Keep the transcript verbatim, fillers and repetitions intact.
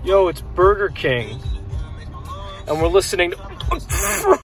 Yo, it's Burger King. And we're listening to